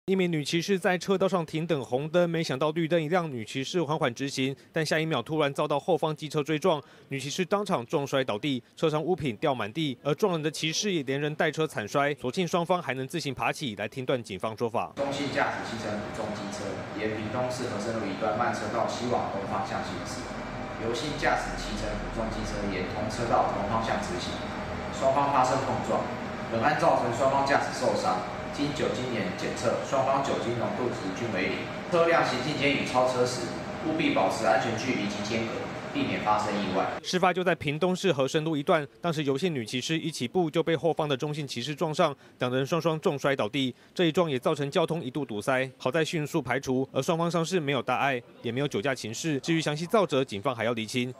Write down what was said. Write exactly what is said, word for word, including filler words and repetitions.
一名女骑士在车道上停等红灯，没想到绿灯一亮，女骑士缓缓直行，但下一秒突然遭到后方机车追撞，女骑士当场撞摔倒地，车上物品掉满地，而撞人的骑士也连人带车惨摔，所幸双方还能自行爬起来。听段警方说法： 中性驾驶汽车普重机车沿屏东市和生路一段慢车道西往东方向行驶，刘姓驾驶汽车普重机车沿同车道同方向直行，双方发生碰撞，本案造成双方驾驶受伤。 经酒精检检测，双方酒精浓度值均为零。车辆行进间与超车时，务必保持安全距离及间隔，避免发生意外。 事发就在屏东市和生路一段，当时尤姓女骑士一起步就被后方的中性骑士撞上，两人双双重摔倒地。这一撞也造成交通一度堵塞，好在迅速排除，而双方伤势没有大碍，也没有酒驾情事。至于详细肇责，警方还要厘清。